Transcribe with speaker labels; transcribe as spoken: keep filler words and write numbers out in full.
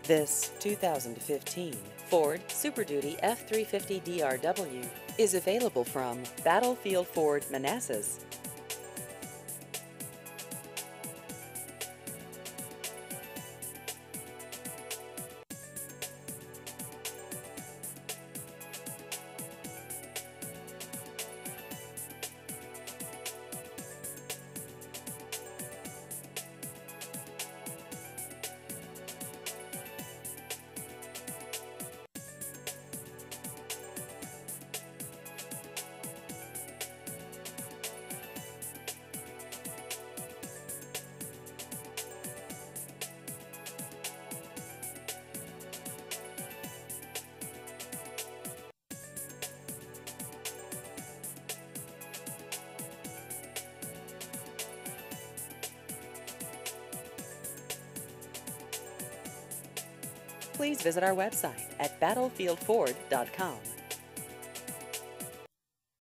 Speaker 1: This two thousand fifteen Ford Super Duty F three fifty D R W is available from Battlefield Ford Manassas. Please visit our website at battlefield ford dot com.